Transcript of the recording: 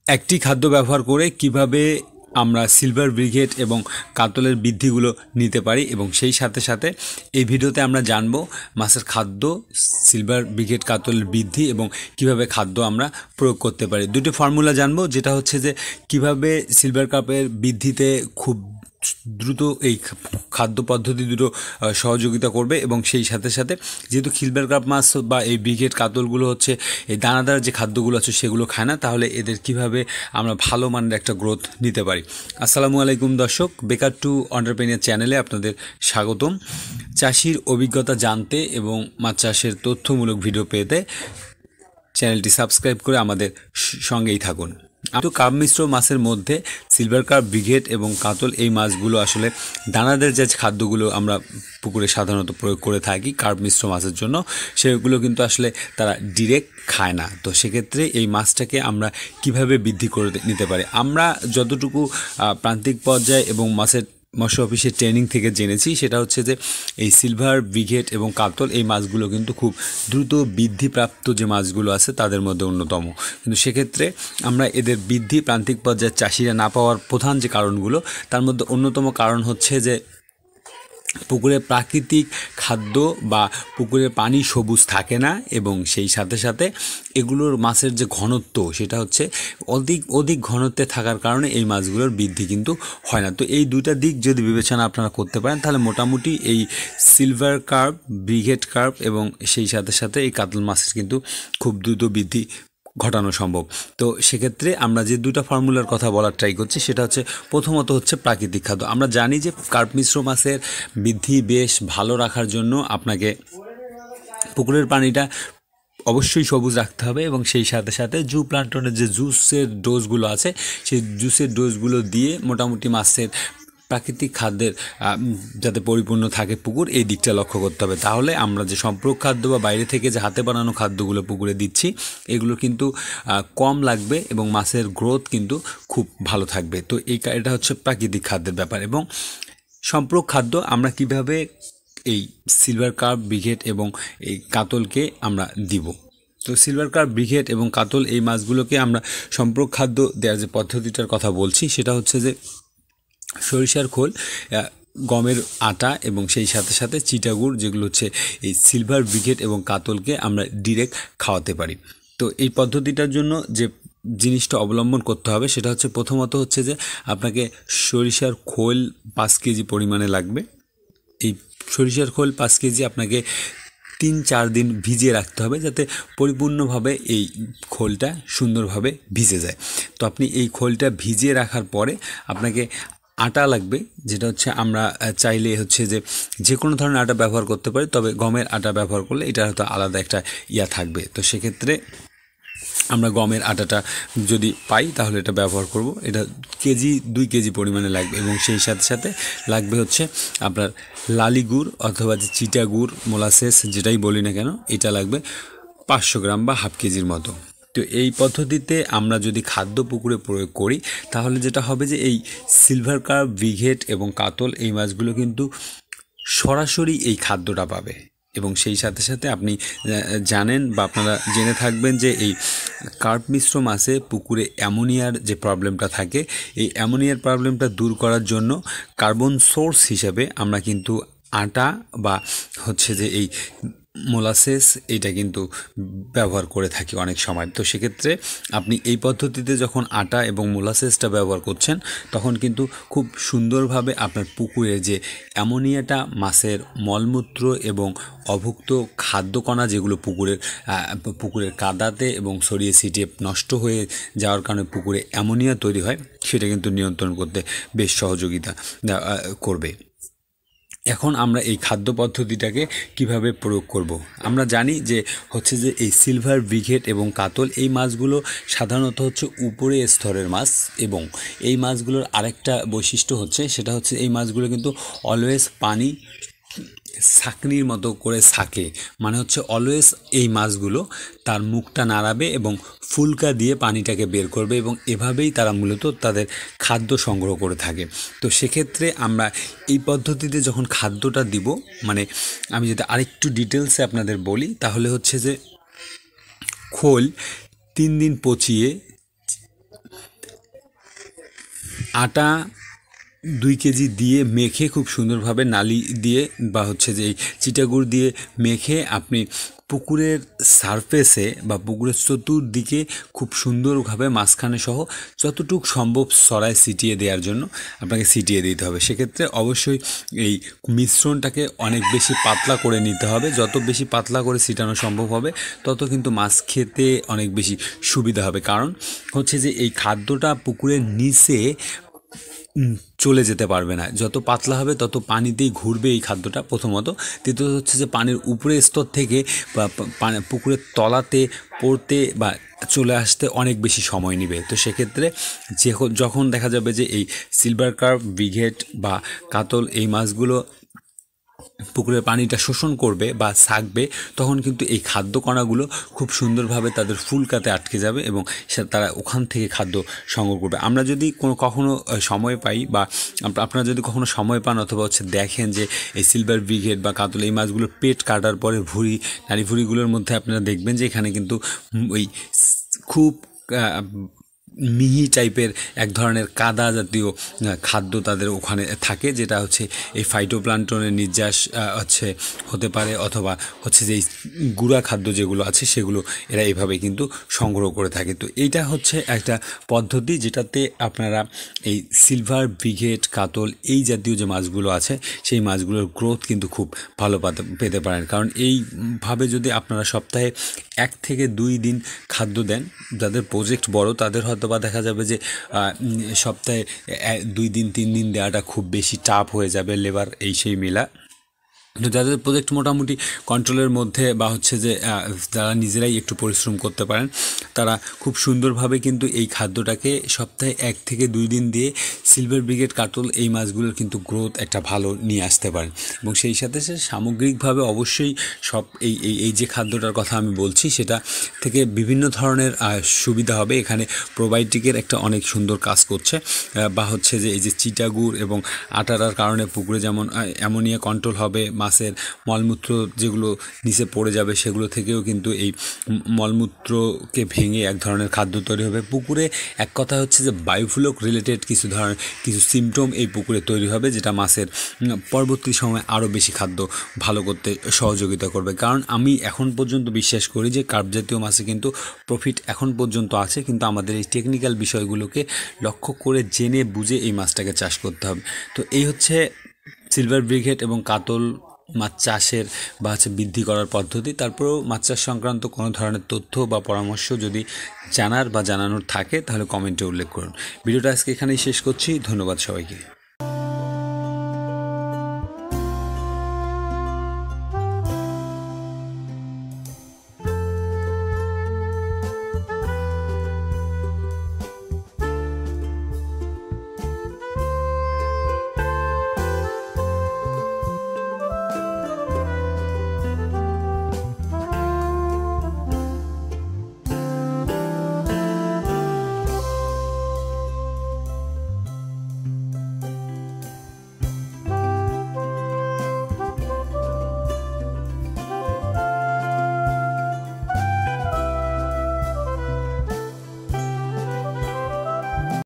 একটি খাদ্য ব্যবহার করে কিভাবে আমরা সিলভার ব্রিগেড এবং কাতলের বৃদ্ধিগুলো নিতে পারি এবং সেই সাথে সাথে এই ভিডিওতে আমরা জানব মাছের খাদ্য সিলভার ব্রিগেড কাতলের বৃদ্ধি এবং কিভাবে খাদ্য আমরা প্রয়োগ করতে পারি। দুটো ফর্মুলা জানবো, যেটা হচ্ছে যে কিভাবে সিলভার কাপের বৃদ্ধিতে খুব দ্রুত এই খাদ্য পদ্ধতি দুটো সহযোগিতা করবে এবং সেই সাথে সাথে যেহেতু সিলভার কাপ মাছ বা এই ব্রিগেড কাতলগুলো হচ্ছে এই দানাদার যে খাদ্যগুলো আছে সেগুলো খায় না, তাহলে এদের কিভাবে আমরা ভালো মানের একটা গ্রোথ নিতে পারি। আসসালামু আলাইকুম দর্শক, বেকার টু এন্টারপ্রেনিউর চ্যানেলে আপনাদের স্বাগতম। চাষির অভিজ্ঞতা জানতে এবং মাছ চাষের তথ্যমূলক ভিডিও পেতে চ্যানেলটি সাবস্ক্রাইব করে আমাদের সঙ্গেই থাকুন। তো কার্প মিশ্র মাছের মধ্যে সিলভার কার্প, ব্রিগেড এবং কাতল এই মাছগুলো আসলে দানাদার যে খাদ্যগুলো আমরা পুকুরে সাধারণত প্রয়োগ করে থাকি কার্প মিশ্র মাছের জন্য, সেগুলো কিন্তু আসলে তারা ডিরেক্ট খায় না। তো সেক্ষেত্রে এই মাছটাকে আমরা কিভাবে বৃদ্ধি করে নিতে পারি, আমরা যতটুকু প্রান্তিক পর্যায়ে এবং মৎস্য অফিসের ট্রেনিং থেকে জেনেছি সেটা হচ্ছে যে এই সিলভার, ব্রিগেড এবং কাতল এই মাছগুলো কিন্তু খুব দ্রুত বৃদ্ধিপ্রাপ্ত যে মাছগুলো আছে তাদের মধ্যে অন্যতম। কিন্তু সেক্ষেত্রে আমরা এদের বৃদ্ধি প্রান্তিক পর্যায়ের চাষিরা না পাওয়ার প্রধান যে কারণগুলো, তার মধ্যে অন্যতম কারণ হচ্ছে যে পুকুরে প্রাকৃতিক খাদ্য বা পুকুরের পানি সবুজ থাকে না এবং সেই সাথে সাথে এগুলোর মাছের যে ঘনত্ব সেটা হচ্ছে অধিক ঘনত্বে থাকার কারণে এই মাছগুলোর বৃদ্ধি কিন্তু হয় না। তো এই দুইটা দিক যদি বিবেচনা আপনারা করতে পারেন তাহলে মোটামুটি এই সিলভার কার্প, ব্রিগেড কার্প এবং সেই সাথে সাথে এই কাতল মাছের কিন্তু খুব দ্রুত বৃদ্ধি ঘটানো সম্ভব। তো সেক্ষেত্রে আমরা যে দুটো ফর্মুলার কথা বলার ট্রাই করছি সেটা হচ্ছে প্রথমত হচ্ছে প্রাকৃতিক খাদ্য। আমরা জানি যে কার্প মিশ্র মাছের বৃদ্ধি বেশ ভালো রাখার জন্য আপনাকে পুকুরের পানিটা অবশ্যই সবুজ রাখতে হবে এবং সেই সাথে সাথে জু প্লান্টনের যে জুসের ডোজগুলো আছে সেই জুসের ডোজগুলো দিয়ে মোটামুটি মাছের প্রাকৃতিক খাদ্যের যাতে পরিপূর্ণ থাকে পুকুর, এই দিকটা লক্ষ্য করতে হবে। তাহলে আমরা যে সম্পূরক খাদ্য বা বাইরে থেকে যে হাতে বানানো খাদ্যগুলো পুকুরে দিচ্ছি এগুলো কিন্তু কম লাগবে এবং মাছের গ্রোথ কিন্তু খুব ভালো থাকবে। তো এটা হচ্ছে প্রাকৃতিক খাদ্যের ব্যাপার। এবং সম্পূরক খাদ্য আমরা কিভাবে এই সিলভার কার্প, ব্রিগেড এবং এই কাতলকে আমরা দিব। তো সিলভার কার্প, ব্রিগেড এবং কাতল এই মাছগুলোকে আমরা সম্পূরক খাদ্য দেওয়ার যে পদ্ধতিটার কথা বলছি সেটা হচ্ছে যে সরিষার খোল, গমের আটা এবং সেই সাথে সাথে চিটাগুড়, যেগুলো হচ্ছে এই সিলভার, ব্রিগেড এবং কাতলকে আমরা ডিরেক্ট খাওয়াতে পারি। তো এই পদ্ধতিটার জন্য যে জিনিসটা অবলম্বন করতে হবে সেটা হচ্ছে প্রথমত হচ্ছে যে আপনাকে সরিষার খোল 5 কেজি পরিমাণে লাগবে। এই সরিষার খোল 5 কেজি আপনাকে 3-4 দিন ভিজিয়ে রাখতে হবে যাতে পরিপূর্ণভাবে এই খোলটা সুন্দরভাবে ভিজে যায়। তো আপনি এই খোলটা ভিজিয়ে রাখার পরে আপনাকে আটা লাগবে, যেটা হচ্ছে আমরা চাইলে হচ্ছে যে কোনো ধরনের আটা ব্যবহার করতে পারি, তবে গমের আটা ব্যবহার করলে এটা হয়তো আলাদা একটা থাকবে। তো সেক্ষেত্রে আমরা গমের আটাটা যদি পাই তাহলে এটা ব্যবহার করব। এটা 2 কেজি পরিমাণে লাগবে এবং সেই সাথে সাথে লাগবে হচ্ছে আপনার লালি গুড় অথবা যে চিটা গুড়, মোলাসেস যেটাই বলি না কেন, এটা লাগবে 500 গ্রাম বা হাফ কেজির মতো। তো এই পদ্ধতিতে আমরা যদি খাদ্য পুকুরে প্রয়োগ করি তাহলে যেটা হবে যে এই সিলভার কার্প, ব্রিগেড এবং কাতল এই মাছগুলো কিন্তু সরাসরি এই খাদ্যটা পাবে এবং সেই সাথে সাথে আপনি জানেন বা আপনারা জেনে থাকবেন যে এই কার্প মিশ্র মাছে পুকুরে অ্যামোনিয়ার যে প্রবলেমটা থাকে, এই অ্যামোনিয়ার প্রবলেমটা দূর করার জন্য কার্বন সোর্স হিসাবে আমরা কিন্তু আটা বা হচ্ছে যে এই মোলাসেস এটা কিন্তু ব্যবহার করে থাকি অনেক সময়। তো সেক্ষেত্রে আপনি এই পদ্ধতিতে যখন আটা এবং মোলাসেসটা ব্যবহার করছেন তখন কিন্তু খুব সুন্দরভাবে আপনার পুকুরে যে অ্যামোনিয়াটা মাছের মলমূত্র এবং অভুক্ত খাদ্যকণা যেগুলো পুকুরের কাদাতে এবং ছড়িয়ে ছিটিয়ে নষ্ট হয়ে যাওয়ার কারণে পুকুরে অ্যামোনিয়া তৈরি হয়, সেটা কিন্তু নিয়ন্ত্রণ করতে বেশ সহযোগিতা করবে। এখন আমরা এই খাদ্য পদ্ধতিটাকে কিভাবে প্রয়োগ করব। আমরা জানি যে হচ্ছে যে এই সিলভার, ব্রিগেড এবং কাতল এই মাছগুলো সাধারণত হচ্ছে উপরে স্তরের মাছ এবং এই মাছগুলোর আরেকটা বৈশিষ্ট্য হচ্ছে সেটা হচ্ছে এই মাছগুলো কিন্তু অলওয়েজ পানি ছাঁকনির মতো করে ছাঁকে, মানে হচ্ছে অলওয়েজ এই মাছগুলো তার মুখটা নাড়াবে এবং ফুলকা দিয়ে পানিটাকে বের করবে এবং এভাবেই তারা মূলত তাদের খাদ্য সংগ্রহ করে থাকে। তো সেক্ষেত্রে আমরা এই পদ্ধতিতে যখন খাদ্যটা দিব, মানে আমি যদি আরেকটু ডিটেলসে আপনাদের বলি তাহলে হচ্ছে যে খোল 3 দিন পচিয়ে আটা 2 কেজি দিয়ে মেখে খুব সুন্দরভাবে নালি দিয়ে বা হচ্ছে যে এই চিটাগুড় দিয়ে মেখে আপনি পুকুরের সারফেসে বা পুকুরের চতুর্দিকে খুব সুন্দরভাবে মাঝখানে সহ যতটুক সম্ভব সরায় ছিটিয়ে দেওয়ার জন্য আপনাকে ছিটিয়ে দিতে হবে। সেক্ষেত্রে অবশ্যই এই মিশ্রণটাকে অনেক বেশি পাতলা করে নিতে হবে। যত বেশি পাতলা করে ছিটানো সম্ভব হবে তত কিন্তু মাছ খেতে অনেক বেশি সুবিধা হবে। কারণ হচ্ছে যে এই খাদ্যটা পুকুরের নিচে চলে যেতে পারবে না। যত পাতলা হবে তত পানিতেই ঘুরবে এই খাদ্যটা প্রথমত। দ্বিতীয়ত হচ্ছে যে পানির উপরের স্তর থেকে বা পুকুরের তলাতে পড়তে বা চলে আসতে অনেক বেশি সময় নেবে। তো সেক্ষেত্রে যখন দেখা যাবে যে এই সিলভার কার্প, ব্রিগেড বা কাতল এই মাছগুলো পুকুরের পানিটা শোষণ করবে বা ছাকবে, তখন কিন্তু এই খাদ্য কণাগুলো খুব সুন্দরভাবে তাদের ফুলকাতে আটকে যাবে এবং তারা ওখান থেকে খাদ্য সংগ্রহ করবে। আমরা যদি কখনো সময় পাই বা আপনারা যদি কখনো সময় পান অথবা হচ্ছে দেখেন যে এই সিলভার ব্রিগেড বা কাতল এই মাছগুলোর পেট কাটার পরে নাড়ি ভুঁড়িগুলোর মধ্যে আপনারা দেখবেন যে এখানে কিন্তু ওই খুব মিহি টাইপের এক ধরনের কাদা জাতীয় খাদ্য তাদের ওখানে থাকে, যেটা হচ্ছে এই ফাইটোপ্লাঙ্কটনের নির্যাস হতে পারে অথবা হচ্ছে যে এই গুঁড়া খাদ্য যেগুলো আছে সেগুলো এরা এইভাবে কিন্তু সংগ্রহ করে থাকে। তো এইটা হচ্ছে একটা পদ্ধতি যেটাতে আপনারা এই সিলভার ব্রিগেড, কাতল এই জাতীয় যে মাছগুলো আছে সেই মাছগুলোর গ্রোথ কিন্তু খুব ভালো পেতে পারেন। কারণ এইভাবে যদি আপনারা সপ্তাহে 1 থেকে 2 দিন খাদ্য দেন, যাদের প্রজেক্ট বড় তাদের হয়তো বা দেখা যাবে যে সপ্তাহে 2 দিন 3 দিন দেওয়াটা খুব বেশি টাফ হয়ে যাবে, লেবার এই সেই মেলা। তো যাদের প্রজেক্ট মোটামুটি কন্ট্রোলের মধ্যে বা হচ্ছে যে যারা নিজেরাই একটু পরিশ্রম করতে পারেন, তারা খুব সুন্দরভাবে কিন্তু এই খাদ্যটাকে সপ্তাহে 1 থেকে 2 দিন দিয়ে সিলভার ব্রিগেড, কাতল এই মাছগুলোর কিন্তু গ্রোথ একটা ভালো নিয়ে আসতে পারেন। এবং সেই সাথে সামগ্রিকভাবে অবশ্যই সব এই যে খাদ্যটার কথা আমি বলছি সেটা থেকে বিভিন্ন ধরনের সুবিধা হবে। এখানে প্রোবায়োটিকের একটা অনেক সুন্দর কাজ করছে, বা হচ্ছে যে এই যে চিটাগুড় এবং আটার কারণে পুকুরে যেমন অ্যামোনিয়া কন্ট্রোল হবে, মাছের মলমূত্র যেগুলো নিচে পড়ে যাবে সেগুলো থেকেও কিন্তু এই মলমূত্রকে ভেঙে এক ধরনের খাদ্য তৈরি হবে। পুকুরে এক কথা হচ্ছে যে বায়োফ্লক রিলেটেড কিছু সিমটম এই পুকুরে তৈরি হবে, যেটা মাছের পরবর্তী সময়ে আরও বেশি খাদ্য ভালো করতে সহযোগিতা করবে। কারণ আমি এখন পর্যন্ত বিশ্বাস করি যে কার্প জাতীয় মাছে কিন্তু প্রফিট এখন পর্যন্ত আছে, কিন্তু আমাদের এই টেকনিক্যাল বিষয়গুলোকে লক্ষ্য করে জেনে বুঝে এই মাছটাকে চাষ করতে হবে। তো এই হচ্ছে সিলভার ব্রিগেড এবং কাতল মাছ চাষের বা হচ্ছে বৃদ্ধি করার পদ্ধতি। তারপরেও মাছ চাষ সংক্রান্ত কোনো ধরনের তথ্য বা পরামর্শ যদি জানার বা জানানোর থাকে তাহলে কমেন্টে উল্লেখ করুন। ভিডিওটা আজকে এখানেই শেষ করছি। ধন্যবাদ সবাইকে।